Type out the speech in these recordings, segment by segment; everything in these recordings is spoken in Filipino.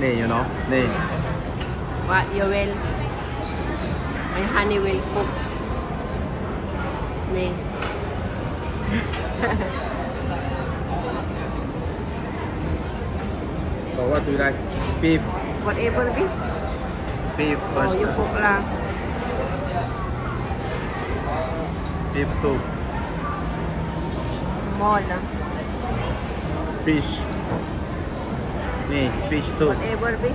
นี่ you know นี่ What you will? My honey will cook. นี่ So what do you like? Beef. Whatever beef. Beef Oh, first. you cook lang. Beef too. Small lang. Fish. Nee, fish too. Whatever beef.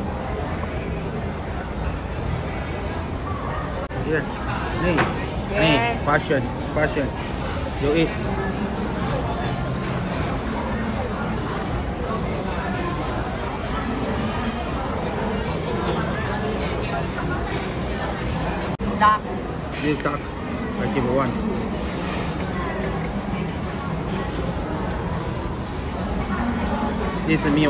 Here. Nee. Yes. Nee, passion. Passion. You eat. Duck. This duck. I give one. This is meal.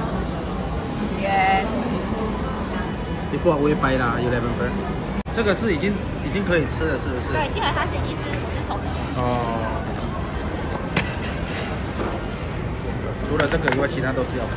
Yes. 你不好会掰啦，11 分。这个是已经可以吃了，是不是？ 对，基本上是已经是吃熟的。 哦。除了这个以外，其他都是要烤。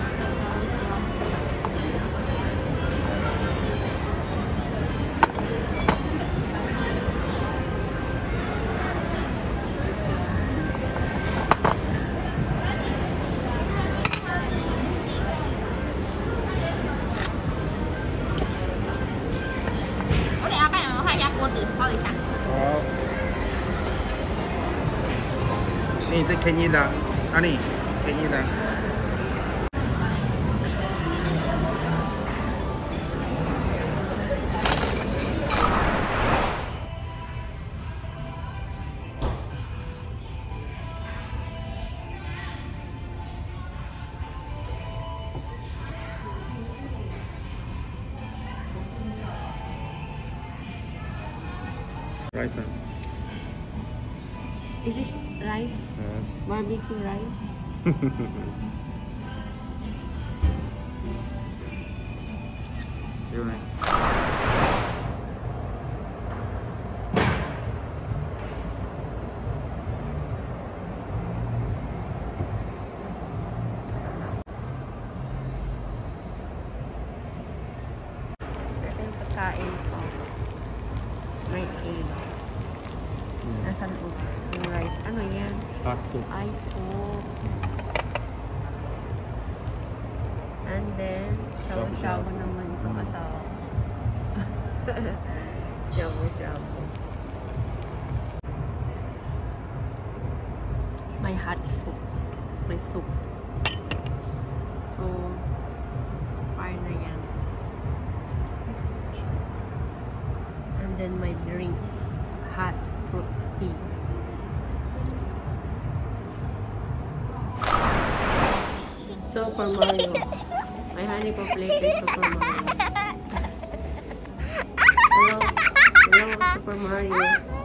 我等一下帮你们换一下锅子，包一下。 好。นี่จะแค่นี้ละอันนี้แค่นี้ละ rice Is this rice? yes Barbecue rice? 有ไหม Ito yung pagkain ko. May egg. Nasa loob yung rice. Ano yan? Soup. Ay, soup. And then, shabu-shabu naman itong asawa. Shabu-shabu. May hot soup. May soup. So, fire na yan. And then my drinks. Hot fruit tea. Super Mario. My honey ko play kay Super Mario. Hello, Super Mario.